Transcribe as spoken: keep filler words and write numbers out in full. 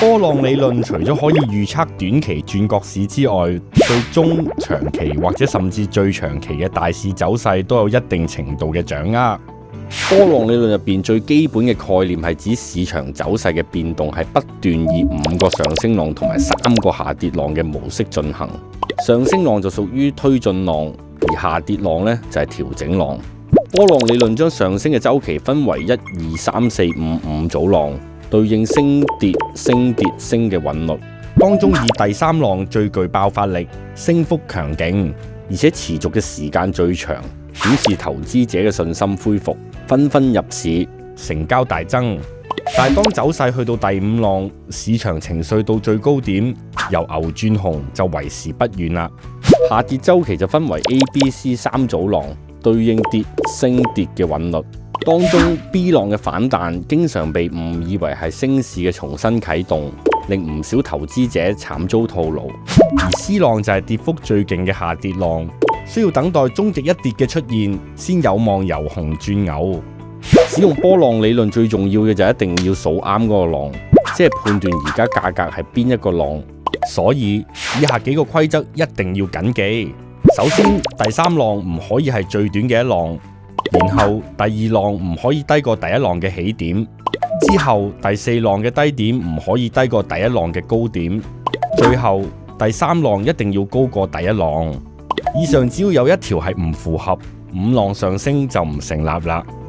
波浪理論除咗可以預測短期轉角市之外，對中長期或者甚至最長期嘅大市走勢都有一定程度嘅掌握。 波浪理論入邊最基本嘅概念係指市場走勢嘅變動係不斷以五個上升浪同埋三個下跌浪嘅模式進行。上升浪就屬於推進浪，而下跌浪呢就係調整浪。波浪理論將上升嘅周期分為一、二、三、四、五五組浪，對應升跌升跌升嘅韻律。 當中以第三浪最具爆發力，升幅強勁， 而且持續嘅時間最長，顯示投資者嘅信心恢復，紛紛入市， 成交大增。但係當走勢去到第五浪，市場情緒到最高點，由牛轉熊就為時不遠啦。 下跌周期就分為 A、B、C 三組浪，對應跌升跌嘅韻律。當中 B 浪嘅反彈經常被誤以為係升市嘅重新啟動，令唔少投資者慘遭套牢。 而 C 浪就係跌幅最勁嘅下跌浪，需要等待終極一跌嘅出現，先有望由熊轉牛。 使用波浪理論最重要嘅就一定要數啱嗰個浪，即係判斷而家價格係邊一個浪。 所以以下幾個規則一定要謹記。首先，第三浪唔可以係最短嘅一浪，然後第二浪唔可以低過第一浪嘅起點，之後第四浪嘅低點唔可以低過第一浪嘅高點，最後第三浪一定要高過第一浪。以上只要有一條係唔符合，五浪上升就唔成立啦。